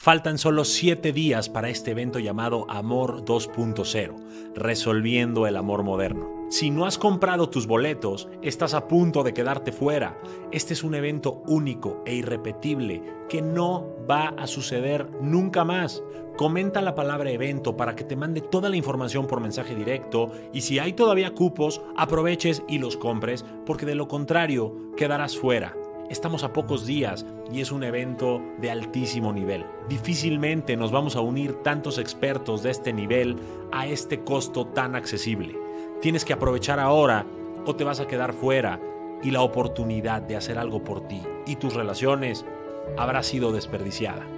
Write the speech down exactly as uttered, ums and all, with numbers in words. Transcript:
Faltan solo siete días para este evento llamado Amor dos punto cero, resolviendo el amor moderno. Si no has comprado tus boletos, estás a punto de quedarte fuera. Este es un evento único e irrepetible que no va a suceder nunca más. Comenta la palabra evento para que te mande toda la información por mensaje directo y si hay todavía cupos, aproveches y los compres porque de lo contrario quedarás fuera. Estamos a pocos días y es un evento de altísimo nivel. Difícilmente nos vamos a unir tantos expertos de este nivel a este costo tan accesible. Tienes que aprovechar ahora o te vas a quedar fuera y la oportunidad de hacer algo por ti y tus relaciones habrá sido desperdiciada.